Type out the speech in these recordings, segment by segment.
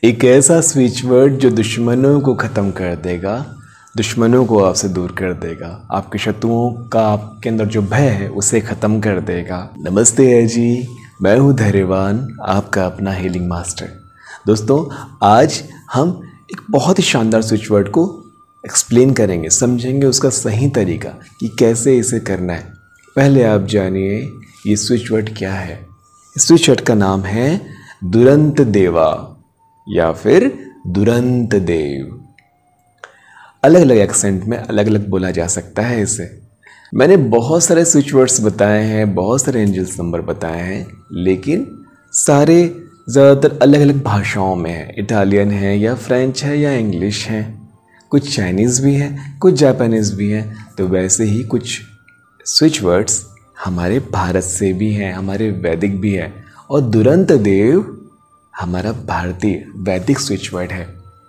एक ऐसा switch word जो दुश्मनों को ख़त्म कर देगा, दुश्मनों को आपसे दूर कर देगा, आपके शत्रुओं का आपके अंदर जो भय है उसे ख़त्म कर देगा। नमस्ते है जी, मैं हूँ धैर्यवान, आपका अपना हीलिंग मास्टर। दोस्तों, आज हम एक बहुत ही शानदार स्विच वर्ड को एक्सप्लेन करेंगे, समझेंगे उसका सही तरीका कि कैसे इसे करना है। पहले आप जानिए ये स्विच वर्ड क्या है। इस स्विच वर्ड का नाम है दुरंत देवा या फिर दुरंत देव। अलग अलग एक्सेंट में अलग अलग बोला जा सकता है इसे। मैंने बहुत सारे स्विच वर्ड्स बताए हैं, बहुत सारे एंजल्स नंबर बताए हैं, लेकिन सारे ज़्यादातर अलग अलग भाषाओं में है। इटालियन है या फ्रेंच है या इंग्लिश है, कुछ चाइनीज़ भी है, कुछ जापानीज़ भी है। तो वैसे ही कुछ स्विच वर्ड्स हमारे भारत से भी हैं, हमारे वैदिक भी है। और दुरंत देव हमारा भारतीय वैदिक स्विच वर्ड है।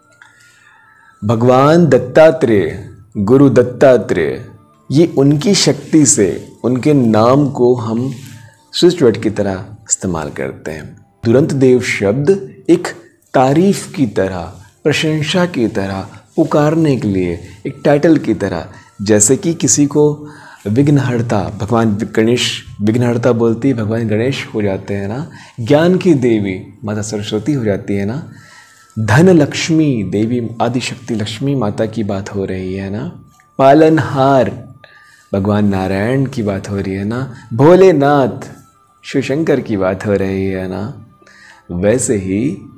भगवान दत्तात्रेय, गुरु दत्तात्रेय, ये उनकी शक्ति से उनके नाम को हम स्विच वर्ड की तरह इस्तेमाल करते हैं। दुरंत देव शब्द एक तारीफ की तरह, प्रशंसा की तरह, पुकारने के लिए एक टाइटल की तरह, जैसे कि किसी को विघ्नहर्ता, भगवान गणेश विघ्नहर्ता बोलती है, भगवान गणेश हो जाते हैं ना। ज्ञान की देवी माता सरस्वती हो जाती है ना। धन लक्ष्मी देवी आदिशक्ति लक्ष्मी माता की बात हो रही है ना। पालनहार भगवान नारायण की बात हो रही है ना। भोलेनाथ शिवशंकर की बात हो रही है ना। वैसे ही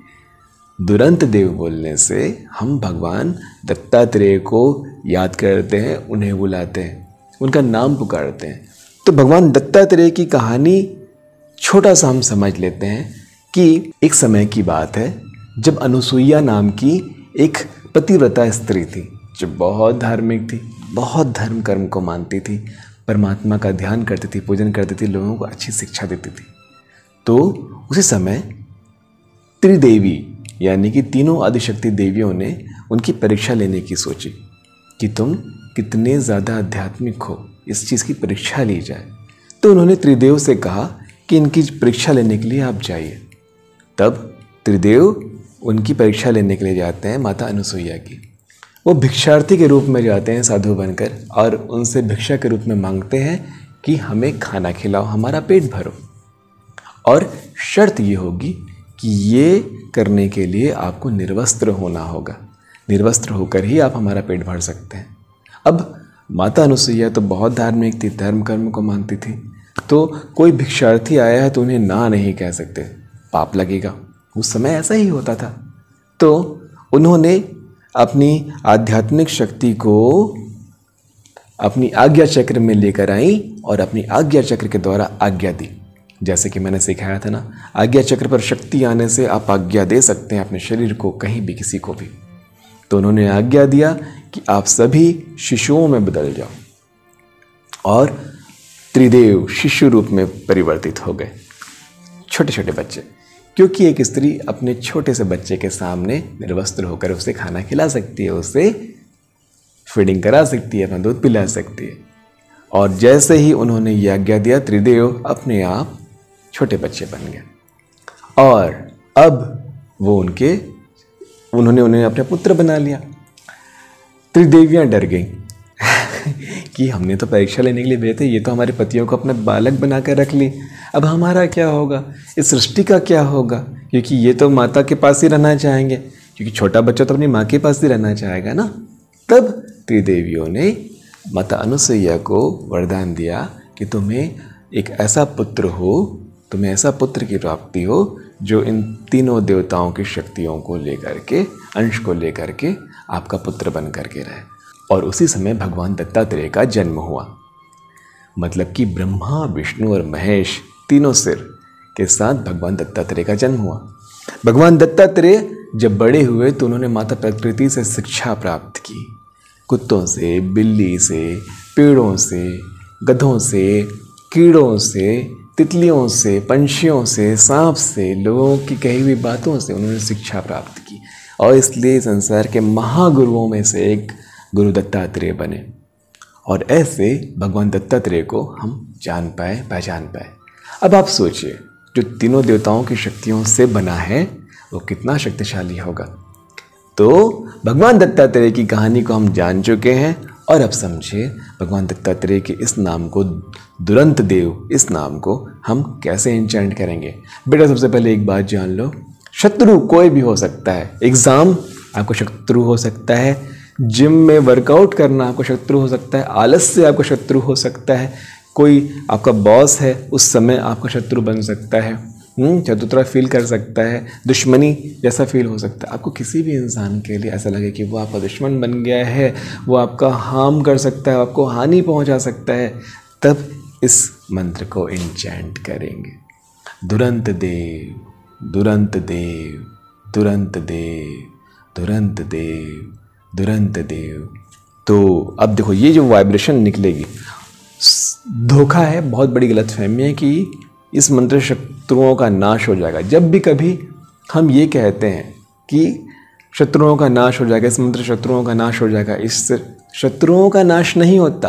दुरंत देव बोलने से हम भगवान दत्तात्रेय को याद करते हैं, उन्हें बुलाते हैं, उनका नाम पुकारते हैं। तो भगवान दत्तात्रेय की कहानी छोटा सा हम समझ लेते हैं कि एक समय की बात है जब अनुसुईया नाम की एक पतिव्रता स्त्री थी जो बहुत धार्मिक थी, बहुत धर्म कर्म को मानती थी, परमात्मा का ध्यान करती थी, पूजन करती थी, लोगों को अच्छी शिक्षा देती थी। तो उसी समय त्रिदेवी यानी कि तीनों आदिशक्ति देवियों ने उनकी परीक्षा लेने की सोची कि तुम कितने ज़्यादा आध्यात्मिक हो, इस चीज़ की परीक्षा ली जाए। तो उन्होंने त्रिदेव से कहा कि इनकी परीक्षा लेने के लिए आप जाइए। तब त्रिदेव उनकी परीक्षा लेने के लिए जाते हैं माता अनुसुईया की। वो भिक्षार्थी के रूप में जाते हैं साधु बनकर, और उनसे भिक्षा के रूप में मांगते हैं कि हमें खाना खिलाओ, हमारा पेट भरो। और शर्त ये होगी कि ये करने के लिए आपको निर्वस्त्र होना होगा, निर्वस्त्र होकर ही आप हमारा पेट भर सकते हैं। अब माता अनुसुईया तो बहुत धार्मिक थी, धर्म कर्म को मानती थी, तो कोई भिक्षार्थी आया है तो उन्हें ना नहीं कह सकते, पाप लगेगा। उस समय ऐसा ही होता था। तो उन्होंने अपनी आध्यात्मिक शक्ति को अपनी आज्ञा चक्र में लेकर आई और अपनी आज्ञा चक्र के द्वारा आज्ञा दी। जैसे कि मैंने सिखाया था ना, आज्ञा चक्र पर शक्ति आने से आप आज्ञा दे सकते हैं अपने शरीर को, कहीं भी, किसी को भी। तो उन्होंने आज्ञा दिया कि आप सभी शिशुओं में बदल जाओ, और त्रिदेव शिशु रूप में परिवर्तित हो गए, छोटे छोटे बच्चे। क्योंकि एक स्त्री अपने छोटे से बच्चे के सामने निर्वस्त्र होकर उसे खाना खिला सकती है, उसे फीडिंग करा सकती है, अपना दूध पिला सकती है। और जैसे ही उन्होंने ये आज्ञा दिया, त्रिदेव अपने आप छोटे बच्चे बन गए। और अब वो उन्होंने उन्हें अपने पुत्र बना लिया। त्रिदेवियां डर गईं कि हमने तो परीक्षा लेने के लिए भेजे थे, ये तो हमारे पतियों को अपना बालक बना कर रख ली, अब हमारा क्या होगा, इस सृष्टि का क्या होगा, क्योंकि ये तो माता के पास ही रहना चाहेंगे, क्योंकि छोटा बच्चा तो अपनी माँ के पास ही रहना चाहेगा ना। तब त्रिदेवियों ने माता अनुसुईया को वरदान दिया कि तुम्हें एक ऐसा पुत्र हो, तुम्हें ऐसा पुत्र की प्राप्ति हो जो इन तीनों देवताओं की शक्तियों को लेकर के, अंश को लेकर के आपका पुत्र बन करके रहे। और उसी समय भगवान दत्तात्रेय का जन्म हुआ। मतलब कि ब्रह्मा, विष्णु और महेश तीनों सिर के साथ भगवान दत्तात्रेय का जन्म हुआ। भगवान दत्तात्रेय जब बड़े हुए तो उन्होंने माता प्रकृति से शिक्षा प्राप्त की। कुत्तों से, बिल्ली से, पेड़ों से, गधों से, कीड़ों से, तितलियों से, पंछियों से, सांप से, लोगों की कही हुई बातों से उन्होंने शिक्षा प्राप्त की। और इसलिए संसार के महागुरुओं में से एक गुरु दत्तात्रेय बने। और ऐसे भगवान दत्तात्रेय को हम जान पाए, पहचान पाए। अब आप सोचिए, जो तीनों देवताओं की शक्तियों से बना है वो कितना शक्तिशाली होगा। तो भगवान दत्तात्रेय की कहानी को हम जान चुके हैं और अब समझिए भगवान दत्तात्रेय के इस नाम को, दुरंत देव, इस नाम को हम कैसे इंचेंट करेंगे। बेटा सबसे पहले एक बात जान लो, शत्रु कोई भी हो सकता है। एग्ज़ाम आपको शत्रु हो सकता है, जिम में वर्कआउट करना आपको शत्रु हो सकता है, आलस्य आपको शत्रु हो सकता है, कोई आपका बॉस है उस समय आपका शत्रु बन सकता है, चतुरा फील कर सकता है, दुश्मनी जैसा फील हो सकता है। आपको किसी भी इंसान के लिए ऐसा लगे कि वो आपका दुश्मन बन गया है, वो आपका हार्म कर सकता है, आपको हानि पहुंचा सकता है, तब इस मंत्र को इंचेंट करेंगे। दुरंत देव, दुरंत देव, दुरंत देव, दुरंत देव, दुरंत देव। तो अब देखो ये जो वाइब्रेशन निकलेगी, धोखा है, बहुत बड़ी गलतफहमी है कि इस मंत्र शत्रुओं का नाश हो जाएगा। जब भी कभी हम ये कहते हैं कि शत्रुओं का नाश हो जाएगा, इस मंत्र शत्रुओं का नाश हो जाएगा, इस शत्रुओं का नाश नहीं होता।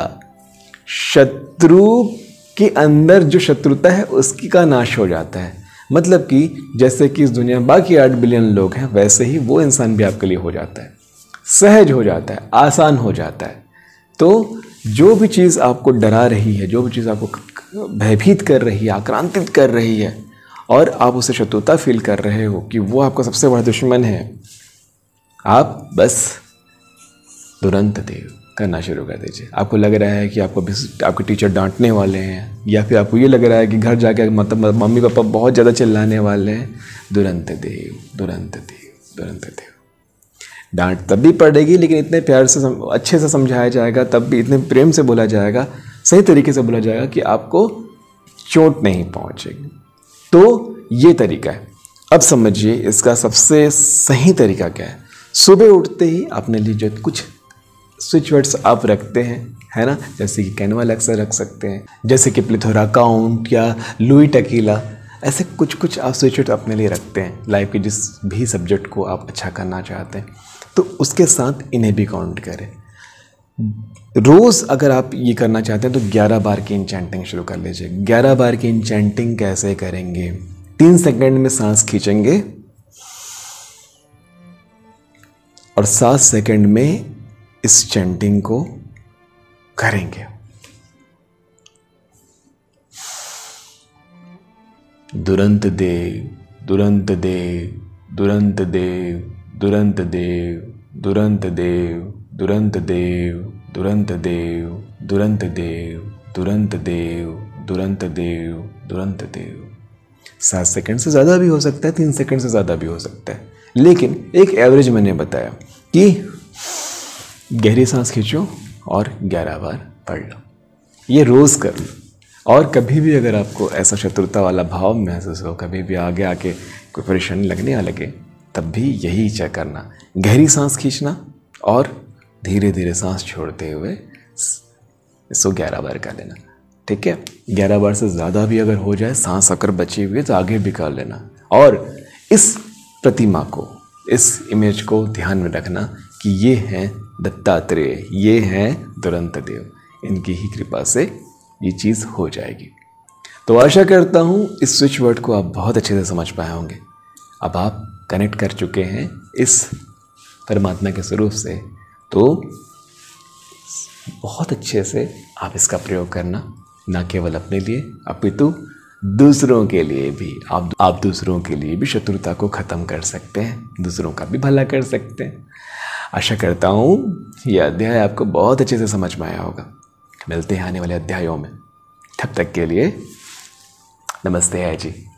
शत्रु के अंदर जो शत्रुता है उसकी का नाश हो जाता है। मतलब कि जैसे कि इस दुनिया में बाकी 8 बिलियन लोग हैं, वैसे ही वो इंसान भी आपके लिए हो जाता है, सहज हो जाता है, आसान हो जाता है। तो जो भी चीज़ आपको डरा रही है, जो भी चीज़ आपको भयभीत कर रही है, आक्रांतित कर रही है, और आप उसे शत्रुता फील कर रहे हो कि वो आपका सबसे बड़ा दुश्मन है, आप बस तुरंत देव करना शुरू कर दीजिए। आपको लग रहा है कि आपके टीचर डांटने वाले हैं, या फिर आपको ये लग रहा है कि घर जाके मतलब मम्मी पापा बहुत ज़्यादा चिल्लाने वाले हैं, दुरंत देव, दुरंत देव, दुरंत देव। डांट तब भी पड़ेगी, लेकिन इतने प्यार से अच्छे से समझाया जाएगा, तब भी इतने प्रेम से बोला जाएगा, सही तरीके से बोला जाएगा कि आपको चोट नहीं पहुंचेगी। तो ये तरीका है। अब समझिए इसका सबसे सही तरीका क्या है। सुबह उठते ही अपने लिए जो कुछ स्विच वर्ड्स आप रखते हैं, है ना, जैसे कि कैनवा अक्सर रख सकते हैं, जैसे कि प्लेथोरा काउंट या लुई टकीला, ऐसे कुछ कुछ आप स्विच वर्ड्स अपने लिए रखते हैं लाइफ के जिस भी सब्जेक्ट को आप अच्छा करना चाहते हैं, तो उसके साथ इन्हें भी काउंट करें। रोज़ अगर आप ये करना चाहते हैं तो 11 बार की इंचेंटिंग शुरू कर लीजिए। 11 बार की इंचेंटिंग कैसे करेंगे? 3 सेकंड में सांस खींचेंगे और 7 सेकंड में इस चैंटिंग को करेंगे। दुरंत देव, दुरंत देव, दुरंत देव, दुरंत देव, दुरंत देव, दुरंत देव, दुरंत देव, दुरंत देव, दुरंत देव, दुरंत देव, दुरंत देव। 7 सेकंड से ज़्यादा भी हो सकता है, 3 सेकंड से ज़्यादा भी हो सकता है, लेकिन एक एवरेज मैंने बताया कि गहरी सांस खींचो और 11 बार पढ़ लो। ये रोज़ कर लो। और कभी भी अगर आपको ऐसा शत्रुता वाला भाव महसूस हो, कभी भी आगे आके कोई परेशानी लगने लगे, तब भी यही चेक करना, गहरी सांस खींचना और धीरे धीरे सांस छोड़ते हुए इसको 11 बार कर लेना। ठीक है, 11 बार से ज़्यादा भी अगर हो जाए, सांस अगर बची हुई है तो आगे भी कर लेना। और इस प्रतिमा को, इस इमेज को ध्यान में रखना कि ये हैं दत्तात्रेय, ये हैं दुरंत देव, इनकी ही कृपा से ये चीज़ हो जाएगी। तो आशा करता हूँ इस स्विच वर्ड को आप बहुत अच्छे से समझ पाए होंगे। अब आप कनेक्ट कर चुके हैं इस परमात्मा के स्वरूप से, तो बहुत अच्छे से आप इसका प्रयोग करना, ना केवल अपने लिए अपितु दूसरों के लिए भी। आप दूसरों के लिए भी शत्रुता को ख़त्म कर सकते हैं, दूसरों का भी भला कर सकते हैं। आशा करता हूँ यह अध्याय आपको बहुत अच्छे से समझ में आया होगा। मिलते हैं आने वाले अध्यायों में, तब तक के लिए नमस्ते है जी।